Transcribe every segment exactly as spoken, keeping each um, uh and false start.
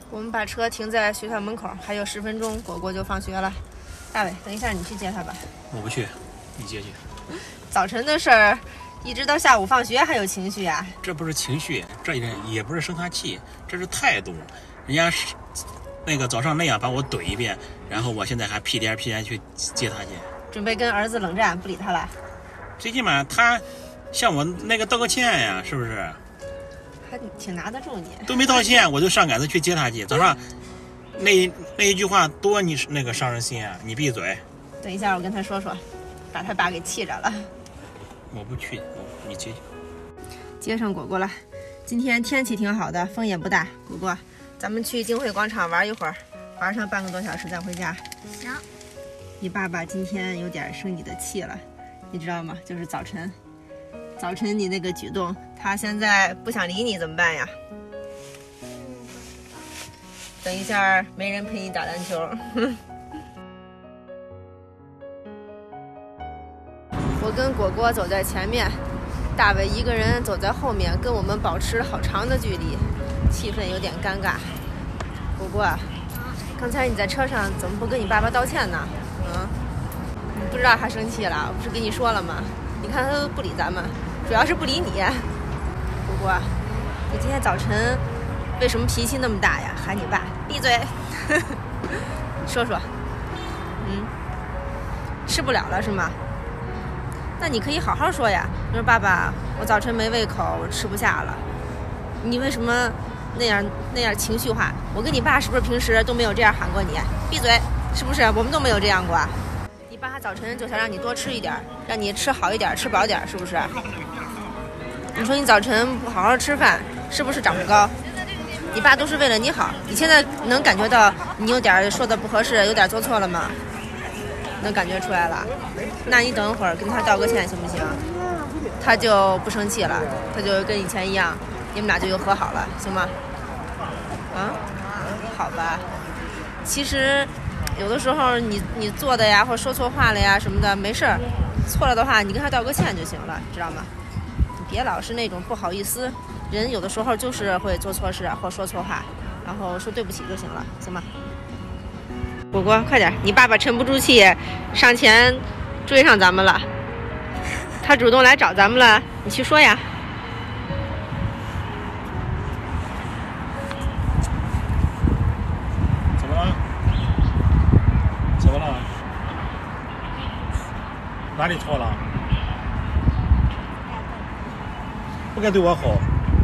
我们把车停在学校门口，还有十分钟，果果就放学了。大伟，等一下你去接他吧。 我不去，你接去。 早晨的事儿，一直到下午放学还有情绪啊？ 这不是情绪，这也不是生他气，这是态度。人家是那个早上那样把我怼一遍，然后我现在还屁颠屁颠去接他去。 准备跟儿子冷战，不理他了。 最起码他向我那个道个歉呀，是不是？ 还挺拿得住你。 都没道歉，我就上杆子去接他去。早上那那一句话多你那个伤人心啊！你闭嘴。 等一下我跟他说说，把他爸给气着了。 我不去，你接。 接上果果了。今天天气挺好的，风也不大。果果，咱们去金汇广场玩一会儿，玩上半个多小时再回家。 行。 你爸爸今天有点生你的气了，你知道吗？就是早晨，早晨你那个举动，他现在不想理你怎么办呀？等一下没人陪你打篮球。我跟果果走在前面，大伟一个人走在后面，跟我们保持好长的距离，气氛有点尴尬。果果，刚才你在车上怎么不跟你爸爸道歉呢？嗯，你不知道他生气了，我不是跟你说了吗？你看他都不理咱们，主要是不理你。果果，你今天早晨为什么脾气那么大呀？喊你爸闭嘴。说说。嗯，吃不了了是吗？那你可以好好说呀，你说爸爸，我早晨没胃口，我吃不下了。你为什么那样那样情绪化？我跟你爸是不是平时都没有这样喊过你？闭嘴，是不是？我们都没有这样过。你爸早晨就想让你多吃一点，让你吃好一点，吃饱点，是不是？你说你早晨不好好吃饭，是不是长不高？你爸都是为了你好，你现在能感觉到你有点说的不合适，有点做错了吗？能感觉出来了。那你等会儿跟他道个歉行不行？他就不生气了，他就跟以前一样，你们俩就又和好了，行吗？啊，好吧。其实有的时候你你做的呀，或说错话了呀什么的，没事儿，错了的话你跟他道个歉就行了，知道吗？你别老是那种不好意思，人有的时候就是会做错事或说错话，然后说对不起就行了，行吗？果果，快点！你爸爸沉不住气，上前追上咱们了。他主动来找咱们了，你去说呀。 怎么了？怎么了？哪里错了？不该对我吼。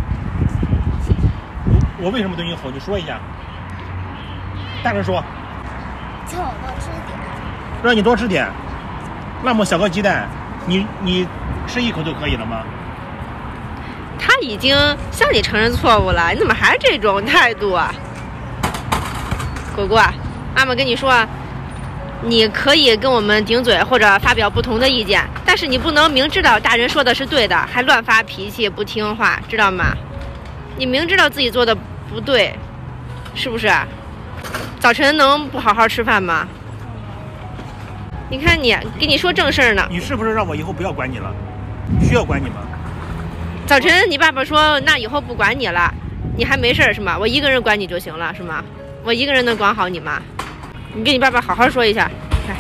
我我为什么对你吼？你说一下。大声说。 叫我多吃点， 让你多吃点，那么小个鸡蛋，你你吃一口就可以了吗？ 他已经向你承认错误了，你怎么还是这种态度啊？果果，妈妈跟你说，你可以跟我们顶嘴或者发表不同的意见，但是你不能明知道大人说的是对的，还乱发脾气不听话，知道吗？你明知道自己做的不对，是不是？早晨能不好好吃饭吗？你看你，跟你说正事儿呢。 你是不是让我以后不要管你了？需要管你吗？ 早晨你爸爸说，那以后不管你了，你还没事是吗？我一个人管你就行了是吗？我一个人能管好你吗？你跟你爸爸好好说一下。来，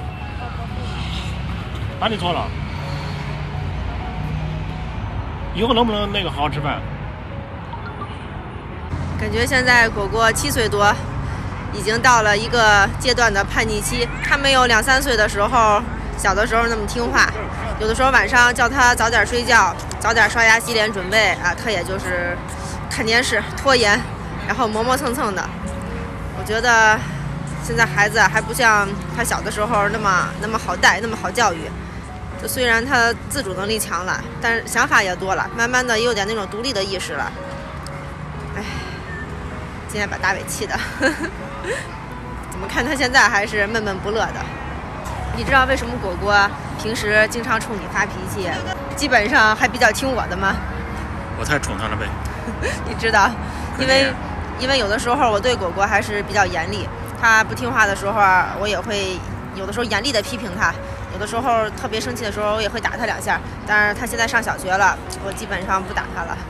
哪里错了？以后能不能那个好好吃饭？ 感觉现在果果七岁多，已经到了一个阶段的叛逆期。他没有两三岁的时候，小的时候那么听话。有的时候晚上叫他早点睡觉，早点刷牙洗脸准备啊，他也就是看电视拖延，然后磨磨蹭蹭的。我觉得现在孩子还不像他小的时候那么那么好带，那么好教育。就虽然他自主能力强了，但是想法也多了，慢慢的也有点那种独立的意识了。哎。今天把大伟气的，呵呵，怎么看他现在还是闷闷不乐的？你知道为什么果果平时经常冲你发脾气，基本上还比较听我的吗？ 我太宠他了呗。 你知道，因为因为有的时候我对果果还是比较严厉，他不听话的时候，我也会有的时候严厉的批评他，有的时候特别生气的时候，我也会打他两下。但是他现在上小学了，我基本上不打他了。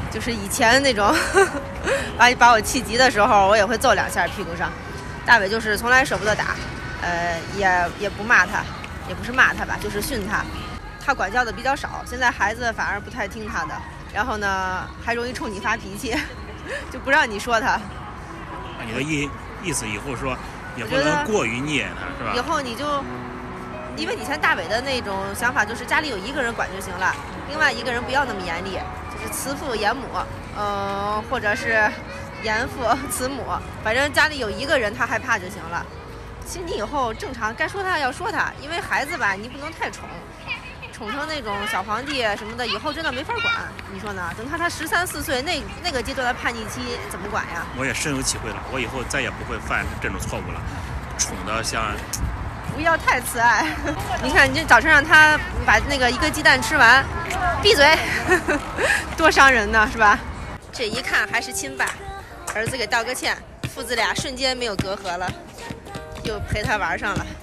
就是以前那种把把我气急的时候，我也会揍两下屁股上。大伟就是从来舍不得打，呃，也也不骂他，也不是骂他吧，就是训他。他管教的比较少，现在孩子反而不太听他的，然后呢还容易冲你发脾气，就不让你说他。 那你的意意思以后说也不能过于虐他，是吧？ 以后你就，因为以前大伟的那种想法就是家里有一个人管就行了，另外一个人不要那么严厉，就是慈父严母，呃，或者是严父慈母，反正家里有一个人他害怕就行了。其实你以后正常该说他要说他，因为孩子吧你不能太宠，宠成那种小皇帝什么的，以后真的没法管，你说呢？等他他十三四岁那那个阶段的叛逆期怎么管呀？ 我也深有体会了，我以后再也不会犯这种错误了，宠的像。 不要太慈爱。你看，你这早晨让他把那个一个鸡蛋吃完，闭嘴，多伤人呢，是吧？这一看还是亲爸，儿子给道个歉，父子俩瞬间没有隔阂了，又陪他玩上了。